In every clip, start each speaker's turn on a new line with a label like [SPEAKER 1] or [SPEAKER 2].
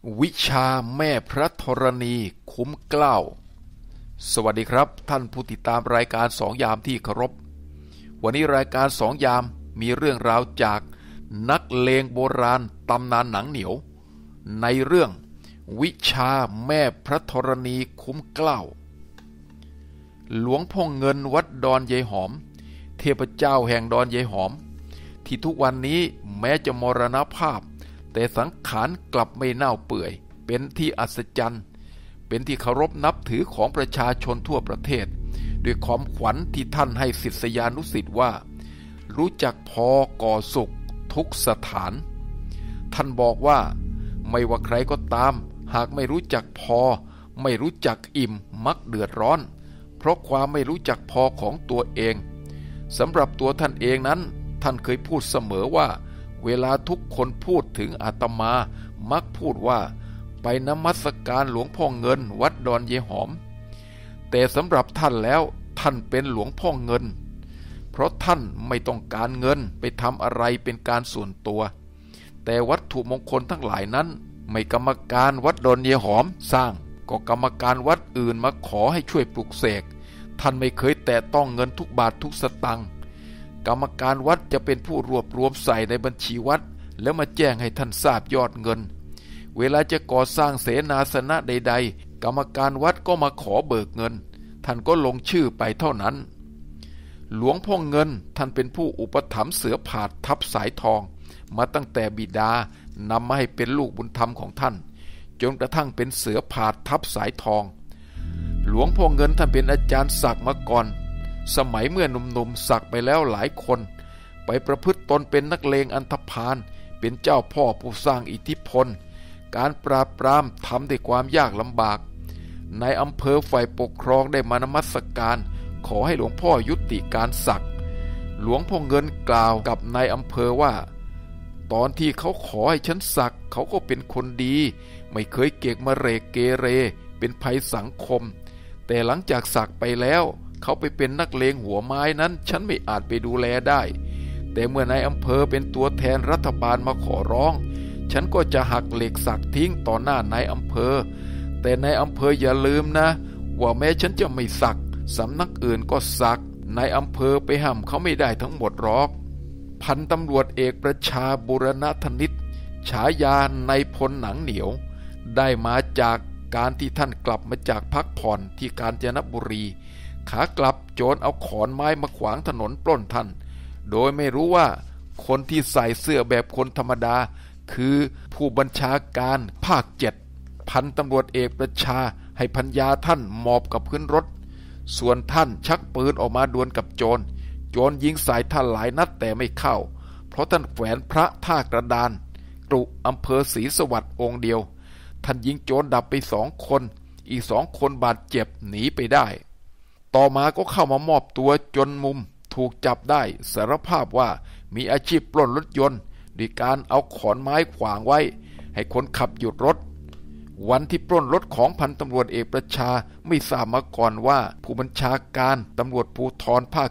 [SPEAKER 1] วิชาแม่พระธรณีคุ้มเกล้าสวัสดีครับท่านผู้ติดตามรายการสองยามที่เคารพวันนี้รายการสองยามมีเรื่องราวจากนักเลงโบราณตำนานหนังเหนียวในเรื่องวิชาแม่พระธรณีคุ้มเกล้าหลวงพ่อเงินวัดดอนยายหอมเทพเจ้าแห่งดอนยายหอมที่ทุกวันนี้แม้จะมรณภาพแต่สังขารกลับไม่เน่าเปื่อยเป็นที่อัศจรรย์เป็นที่เคารพนับถือของประชาชนทั่วประเทศด้วยความขวัญที่ท่านให้ศิษยานุศิษย์ว่ารู้จักพอก่อสุขทุกสถานท่านบอกว่าไม่ว่าใครก็ตามหากไม่รู้จักพอไม่รู้จักอิ่มมักเดือดร้อนเพราะความไม่รู้จักพอของตัวเองสำหรับตัวท่านเองนั้นท่านเคยพูดเสมอว่าเวลาทุกคนพูดถึงอาตมามักพูดว่าไปนมัสการหลวงพ่อเงินวัดดอนยายหอมแต่สำหรับท่านแล้วท่านเป็นหลวงพ่อเงินเพราะท่านไม่ต้องการเงินไปทำอะไรเป็นการส่วนตัวแต่วัตถุมงคลทั้งหลายนั้นไม่กรรมการวัดดอนยายหอมสร้างก็กรรมการวัดอื่นมาขอให้ช่วยปลุกเสกท่านไม่เคยแตะต้องเงินทุกบาททุกสตังค์กรรมการวัดจะเป็นผู้รวบรวมใส่ในบัญชีวัดแล้วมาแจ้งให้ท่านทราบยอดเงินเวลาจะก่อสร้างเสนาสนะใดๆกรรมการวัดก็มาขอเบิกเงินท่านก็ลงชื่อไปเท่านั้นหลวงพ่อเงินท่านเป็นผู้อุปถัมภ์เสือผาดทับสายทองมาตั้งแต่บิดานำมาให้เป็นลูกบุญธรรมของท่านจนกระทั่งเป็นเสือผาดทับสายทองหลวงพ่อเงินท่านเป็นอาจารย์ศักดิ์มาก่อนสมัยเมื่อหนุ่มๆสักไปแล้วหลายคนไปประพฤติตนเป็นนักเลงอันธพาลเป็นเจ้าพ่อผู้สร้างอิทธิพลการปราบปรามทำด้วยความยากลำบากในอำเภอฝ่ายปกครองได้มานมัสการขอให้หลวงพ่อยุติการสักหลวงพ่อเงินกล่าวกับนายอำเภอว่าตอนที่เขาขอให้ฉันสักเขาก็เป็นคนดีไม่เคยเกกมะเรกเกเรเป็นภัยสังคมแต่หลังจากสักไปแล้วเขาไปเป็นนักเลงหัวไม้นั้นฉันไม่อาจไปดูแลได้แต่เมื่อนายอำเภอเป็นตัวแทนรัฐบาลมาขอร้องฉันก็จะหักเหล็กสักทิ้งต่อหน้านายอำเภอแต่นายอำเภออย่าลืมนะว่าแม้ฉันจะไม่สักสำนักอื่นก็สักนายอำเภอไปห้ามเขาไม่ได้ทั้งหมดหรอกพันตำรวจเอกประชาบุรณธนิตฉายาในพลหนังเหนียวได้มาจากการที่ท่านกลับมาจากพักผ่อนที่กาญจนบุรีขากลับโจรเอาขอนไม้มาขวางถนนปล้นท่านโดยไม่รู้ว่าคนที่ใส่เสื้อแบบคนธรรมดาคือผู้บัญชาการภาค7พันตำรวจเอกประชาให้พัญญาท่านหมอบกับพื้นรถส่วนท่านชักปืนออกมาดวลกับโจรยิงใส่ท่านหลายนัดแต่ไม่เข้าเพราะท่านแขวนพระท่ากระดานกรุอำเภอศรีสวัสดิ์องค์เดียวท่านยิงโจรดับไป2 คนอีก2 คนบาดเจ็บหนีไปได้ต่อมาก็เข้ามามอบตัวจนมุมถูกจับได้สารภาพว่ามีอาชีพปล้นรถยนต์ด้วยการเอาขอนไม้ขวางไว้ให้คนขับหยุดรถวันที่ปล้นรถของพันตำรวจเอกประชาไม่ทราบมาก่อนว่าผู้บัญชาการตำรวจภูธรภาค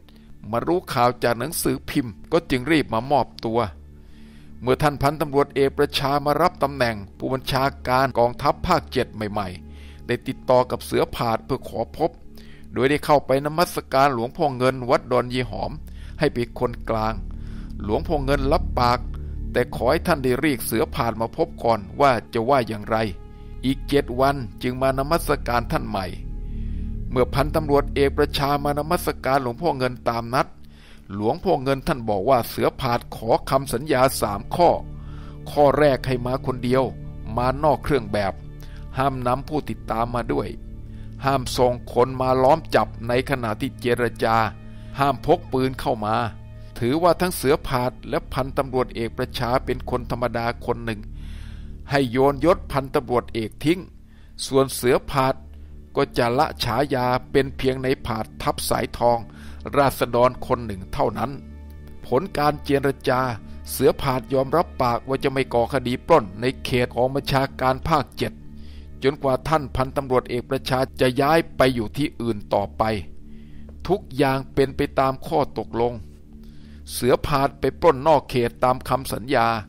[SPEAKER 1] 7มารู้ข่าวจากหนังสือพิมพ์ก็จึงรีบมามอบตัวเมื่อท่านพันตำรวจเอกประชามารับตำแหน่งผู้บัญชาการกองทัพภาค7ใหม่ๆได้ติดต่อกับเสือผาดเพื่อขอพบโดยได้เข้าไปนมัสการหลวงพ่อเงินวัดดอนยายหอมให้เป็นคนกลางหลวงพ่อเงินรับปากแต่ขอให้ท่านได้เรียกเสือผาดมาพบก่อนว่าจะว่าอย่างไรอีก7 วันจึงมานมัสการท่านใหม่เมื่อพันตำรวจเอกประชามานมัสการหลวงพ่อเงินตามนัดหลวงพ่อเงินท่านบอกว่าเสือผาดขอคำสัญญา3 ข้อแรกให้มาคนเดียวมานอกเครื่องแบบห้ามนำผู้ติดตามมาด้วยห้ามส่งคนมาล้อมจับในขณะที่เจรจาห้ามพกปืนเข้ามาถือว่าทั้งเสือผาดและพันตำรวจเอกประชาเป็นคนธรรมดาคนหนึ่งให้โยนยศพันตำรวจเอกทิ้งส่วนเสือผาดก็จะละฉายาเป็นเพียงในผาดทับสายทองราษฎรคนหนึ่งเท่านั้นผลการเจรจาเสือผาดยอมรับปากว่าจะไม่ก่อคดีปล้นในเขตของบัญชาการภาค7จนกว่าท่านพันตำรวจเอกประชาจะย้ายไปอยู่ที่อื่นต่อไปทุกอย่างเป็นไปตามข้อตกลงเสือผาดไปปล้นนอกเขตตามคำสัญญา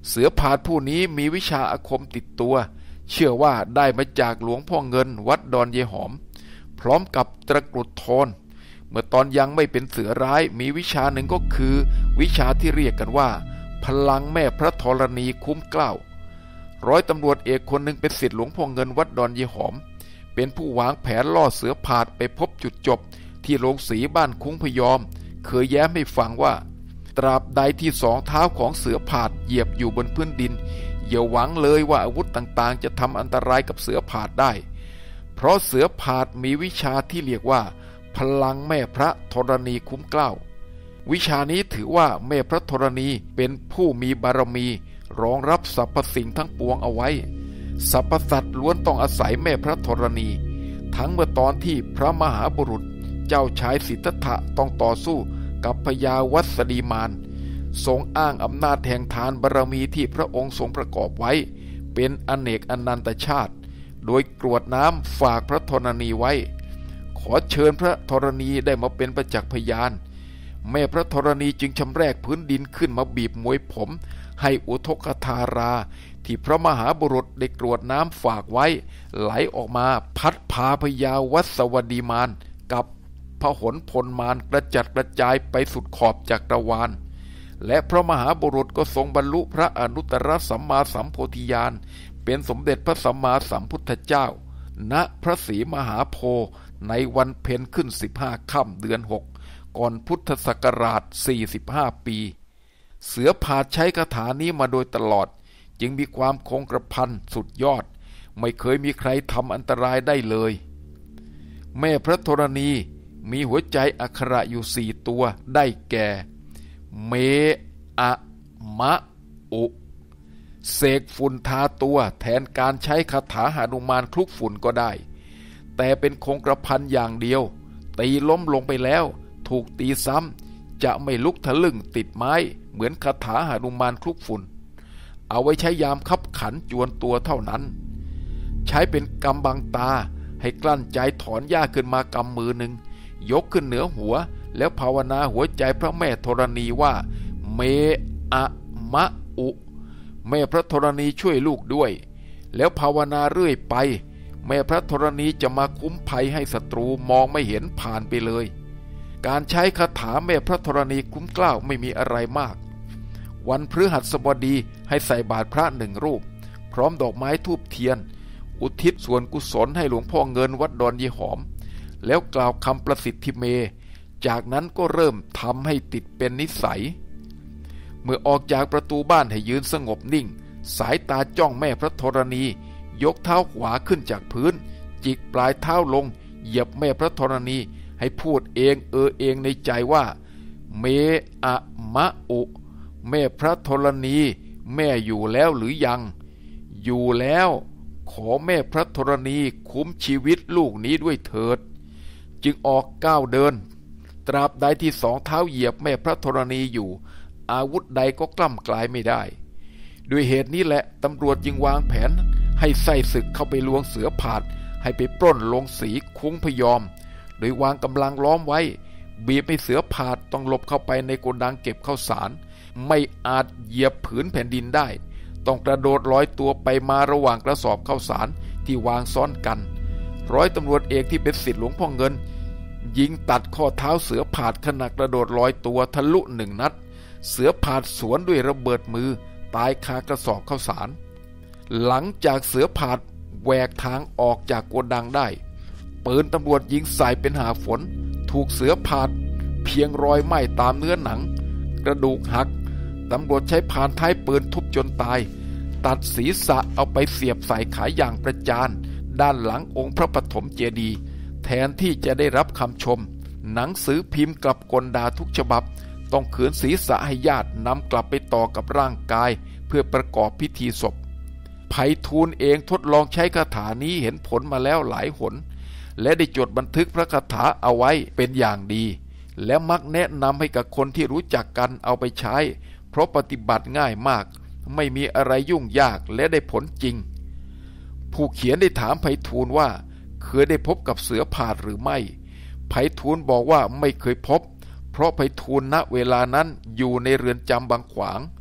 [SPEAKER 1] เสือผาดผู้นี้มีวิชาอาคมติดตัวเชื่อว่าได้มาจากหลวงพ่อเงินวัดดอนเยหอมพร้อมกับตะกรุดโทนเมื่อตอนยังไม่เป็นเสือร้ายมีวิชาหนึ่งก็คือวิชาที่เรียกกันว่าพลังแม่พระธรณีคุ้มเกล้าร้อยตำรวจเอกคนหนึ่งเป็นศิษย์หลวงพ่อเงินวัดดอนเยหอมเป็นผู้วางแผนล่อเสือผาดไปพบจุดจบที่โรงสีบ้านคุ้งพยอมเคยแย้มให้ฟังว่าตราบใดที่สองเท้าของเสือผาดเหยียบอยู่บนพื้นดินอย่าหวังเลยว่าอาวุธต่างๆจะทำอันตรายกับเสือผาดได้เพราะเสือผาดมีวิชาที่เรียกว่าพลังแม่พระธรณีคุ้มเกล้าวิชานี้ถือว่าแม่พระธรณีเป็นผู้มีบารมีรองรับสรรพสิ่งทั้งปวงเอาไว้สรรพสัตว์ล้วนต้องอาศัยแม่พระธรณีทั้งเมื่อตอนที่พระมหาบุรุษเจ้าชายสิทธัตถะต้องต่อสู้กับพญาวัสดีมารทรงอ้างอำนาจแห่งทานบารมีที่พระองค์ทรงประกอบไว้เป็นอเนกอนันตชาติโดยกรวดน้ำฝากพระธรณีไว้ขอเชิญพระธรณีได้มาเป็นประจักษ์พยานแม่พระธรณีจึงชำแรกพื้นดินขึ้นมาบีบมวยผมให้อุทกธาราที่พระมหาบุรุษได้กรวดน้ำฝากไว้ไหลออกมาพัดพาพญาวัสวดีมารกับพหลพลมารกระจัดกระจายไปสุดขอบจักรวาลและพระมหาบุรุษก็ทรงบรรลุพระอนุตตรสัมมาสัมโพธิญาณเป็นสมเด็จพระสัมมาสัมพุทธเจ้าณพระศรีมหาโพธิ์ในวันเพ็ญขึ้น15 ค่ำเดือน 6ก่อนพุทธศักราช45 ปีเสือผาดใช้คาถานี้มาโดยตลอดจึงมีความคงกระพันสุดยอดไม่เคยมีใครทำอันตรายได้เลยแม่พระธรณีมีหัวใจอักขระอยู่4 ตัวได้แก่เมอะมะอุเสกฝุ่นทาตัวแทนการใช้คาถาหนุมานคลุกฝุ่นก็ได้แต่เป็นคงกระพันอย่างเดียวตีล้มลงไปแล้วถูกตีซ้ำจะไม่ลุกทะลึ่งติดไม้เหมือนคาถาหนุมานคลุกฝุ่นเอาไว้ใช้ยามคับขันจวนตัวเท่านั้นใช้เป็นกำบังตาให้กลั้นใจถอนหญ้าขึ้นมากำมือหนึ่งยกขึ้นเหนือหัวแล้วภาวนาหัวใจพระแม่ธรณีว่าเมอะมะอุแม่พระธรณีช่วยลูกด้วยแล้วภาวนาเรื่อยไปแม่พระธรณีจะมาคุ้มภัยให้ศัตรูมองไม่เห็นผ่านไปเลยการใช้คาถาแม่พระธรณีคุ้มเกล้าไม่มีอะไรมากวันพฤหัสบดีให้ใส่บาตรพระ1 รูปพร้อมดอกไม้ธูปเทียนอุทิศส่วนกุศลให้หลวงพ่อเงินวัดดอนเยหอมแล้วกล่าวคำประสิทธิเมจากนั้นก็เริ่มทำให้ติดเป็นนิสัยเมื่อออกจากประตูบ้านให้ยืนสงบนิ่งสายตาจ้องแม่พระธรณียกเท้าขวาขึ้นจากพื้นจิกปลายเท้าลงเหยียบแม่พระธรณีให้พูดเองเองในใจว่าเมอะมะอุแม่พระธรณีแม่อยู่แล้วหรือยังอยู่แล้วขอแม่พระธรณีคุ้มชีวิตลูกนี้ด้วยเถิดจึงออกก้าวเดินตราบใดที่2 เท้าเหยียบแม่พระธรณีอยู่อาวุธใดก็กล้ำกลายไม่ได้ด้วยเหตุนี้แหละตำรวจจึงวางแผนให้ไส้ศึกเข้าไปลวงเสือผาดให้ไปปล้นโรงสีคุ้งพยอมโดยวางกำลังล้อมไว้บีบให้เสือผาดต้องหลบเข้าไปในโกดังเก็บข้าวสารไม่อาจเหยียบผืนแผ่นดินได้ต้องกระโดดลอยตัวไปมาระหว่างกระสอบข้าวสารที่วางซ้อนกันร้อยตำรวจเอกที่เป็นศิษย์หลวงพ่อเงินยิงตัดข้อเท้าเสือผาดขณะกระโดดลอยตัวทะลุ1 นัดเสือผาดสวนด้วยระเบิดมือตายคากระสอบข้าวสารหลังจากเสือผาดแหวกทางออกจากโกดังได้ปืนตำรวจยิงใส่เป็นหาฝนถูกเสือผาดเพียงรอยไหม้ตามเนื้อหนังกระดูกหักตำรวจใช้พานท้ายปืนทุบจนตายตัดศีรษะเอาไปเสียบใส่ขาอย่างประจานด้านหลังองค์พระปฐมเจดีย์แทนที่จะได้รับคำชมหนังสือพิมพ์กลับกลด่าทุกฉบับต้องขืนศีรษะให้ญาตินำกลับไปต่อกับร่างกายเพื่อประกอบพิธีศพไพฑูรย์เองทดลองใช้คาถานี้เห็นผลมาแล้วหลายหนและได้จดบันทึกพระคาถาเอาไว้เป็นอย่างดีและมักแนะนำให้กับคนที่รู้จักกันเอาไปใช้เพราะปฏิบัติง่ายมากไม่มีอะไรยุ่งยากและได้ผลจริงผู้เขียนได้ถามไพฑูรย์ว่าเคยได้พบกับเสือผาดหรือไม่ไพฑูรย์บอกว่าไม่เคยพบเพราะไพฑูรย์ณเวลานั้นอยู่ในเรือนจำบางขวาง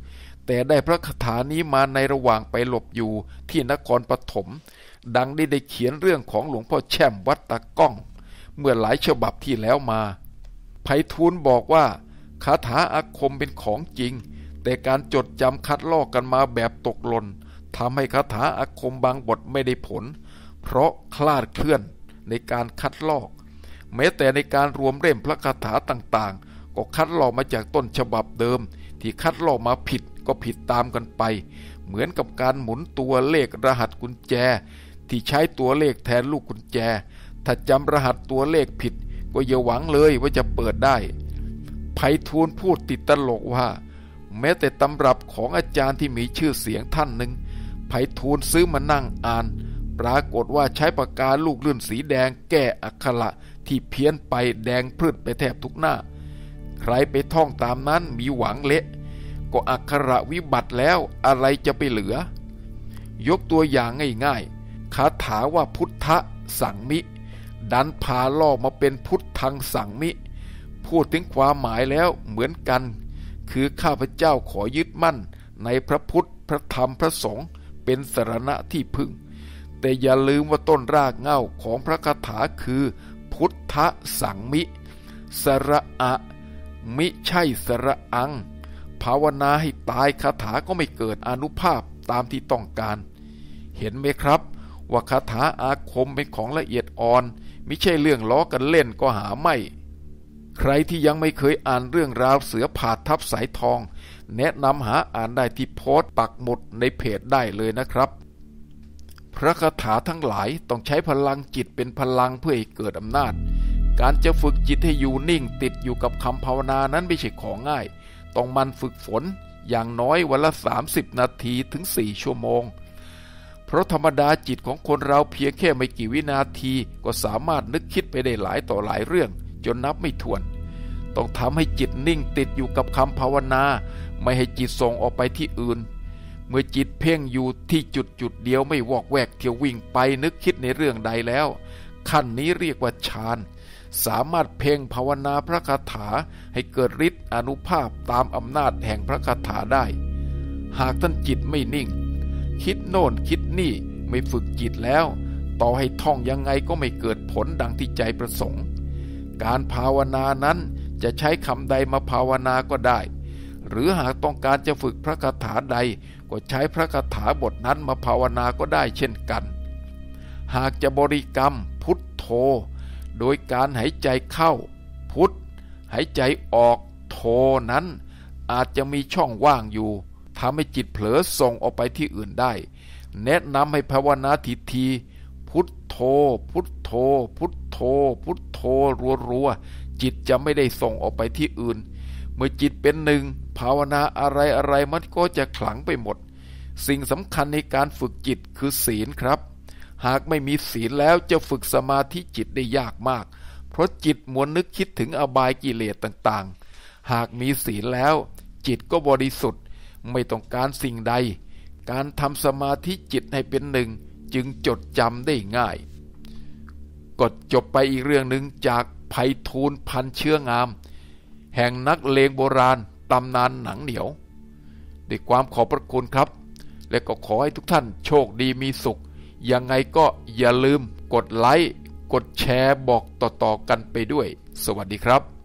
[SPEAKER 1] แต่ได้พระคาถานี้มาในระหว่างไปหลบอยู่ที่นครปฐมดังได้เขียนเรื่องของหลวงพ่อแช่มวัดตะก้องเมื่อหลายฉบับที่แล้วมาไพฑูรย์บอกว่าคาถาอาคมเป็นของจริงแต่การจดจำคัดลอกกันมาแบบตกหล่นทำให้คาถาอาคมบางบทไม่ได้ผลเพราะคลาดเคลื่อนในการคัดลอกแม้แต่ในการรวมเล่มพระคาถาต่างๆก็คัดลอกมาจากต้นฉบับเดิมที่คัดลอกมาผิดก็ผิดตามกันไปเหมือนกับการหมุนตัวเลขรหัสกุญแจที่ใช้ตัวเลขแทนลูกกุญแจถ้าจำรหัสตัวเลขผิดก็อย่าหวังเลยว่าจะเปิดได้ไพฑูรย์พูดติดตลกว่าแม้แต่ตำรับของอาจารย์ที่มีชื่อเสียงท่านหนึ่งไพฑูรย์ซื้อมานั่งอ่านปรากฏว่าใช้ปากกาลูกลื่นสีแดงแก้อักขระที่เพี้ยนไปแดงพรืดไปแทบทุกหน้าใครไปท่องตามนั้นมีหวังเละก็อักขระวิบัติแล้วอะไรจะไปเหลือยกตัวอย่างง่ายๆคาถาว่าพุทธสังมิดันพาล่อมาเป็นพุทธังสังมิพูดถึงความหมายแล้วเหมือนกันคือข้าพเจ้าขอยึดมั่นในพระพุทธพระธรรมพระสงฆ์เป็นสรณะที่พึ่งแต่อย่าลืมว่าต้นรากเหง้าของพระคาถาคือพุทธสังมิสระอะมิใช่สระอังภาวนาให้ตายคาถาก็ไม่เกิดอานุภาพตามที่ต้องการเห็นไหมครับว่าคาถาอาคมเป็นของละเอียดอ่อนไม่ใช่เรื่องล้อกันเล่นก็หาไม่ใครที่ยังไม่เคยอ่านเรื่องราวเสือผาดทับสายทองแนะนำหาอ่านได้ที่โพสต์ปักหมุดในเพจได้เลยนะครับพระคาถาทั้งหลายต้องใช้พลังจิตเป็นพลังเพื่อให้เกิดอำนาจการจะฝึกจิตให้อยู่นิ่งติดอยู่กับคำภาวนานั้นไม่ใช่ของง่ายต้องมันฝึกฝนอย่างน้อยวันละ30 นาทีถึง4 ชั่วโมงเพราะธรรมดาจิตของคนเราเพียงแค่ไม่กี่วินาทีก็สามารถนึกคิดไปได้หลายต่อหลายเรื่องจนนับไม่ถ้วนต้องทำให้จิตนิ่งติดอยู่กับคำภาวนาไม่ให้จิตส่งออกไปที่อื่นเมื่อจิตเพ่งอยู่ที่จุดเดียวไม่วอกแวกเที่ยววิ่งไปนึกคิดในเรื่องใดแล้วขั้นนี้เรียกว่าฌานสามารถเพ่งภาวนาพระคาถาให้เกิดฤทธิ์อานุภาพตามอำนาจแห่งพระคาถาได้หากท่านจิตไม่นิ่งคิดโน่นคิดนี่ไม่ฝึกจิตแล้วต่อให้ท่องยังไงก็ไม่เกิดผลดังที่ใจประสงค์การภาวนานั้นจะใช้คำใดมาภาวนาก็ได้หรือหากต้องการจะฝึกพระคาถาใดก็ใช้พระคาถาบทนั้นมาภาวนาก็ได้เช่นกันหากจะบริกรรมพุทโธโดยการหายใจเข้าพุทหายใจออกโธนั้นอาจจะมีช่องว่างอยู่ทำให้จิตเผลอส่งออกไปที่อื่นได้แนะนำให้ภาวนาทีพุทโธพุทโธพุทโธพุทโธรัวๆจิตจะไม่ได้ส่งออกไปที่อื่นเมื่อจิตเป็นหนึ่งภาวนาอะไรมันก็จะขลังไปหมดสิ่งสำคัญในการฝึกจิตคือศีลครับหากไม่มีศีลแล้วจะฝึกสมาธิจิตได้ยากมากเพราะจิตมัวนึกคิดถึงอบายกิเลสต่างๆหากมีศีลแล้วจิตก็บริสุทธิ์ไม่ต้องการสิ่งใดการทำสมาธิจิตให้เป็นหนึ่งจึงจดจำได้ง่ายก็จบไปอีกเรื่องหนึ่งจากไพฑูรย์พันเชื้องามแห่งนักเลงโบราณตำนานหนังเหนียวด้วยความขอบพระคุณครับและก็ขอให้ทุกท่านโชคดีมีสุขยังไงก็อย่าลืมกดไลค์กดแชร์บอกต่อๆกันไปด้วยสวัสดีครับ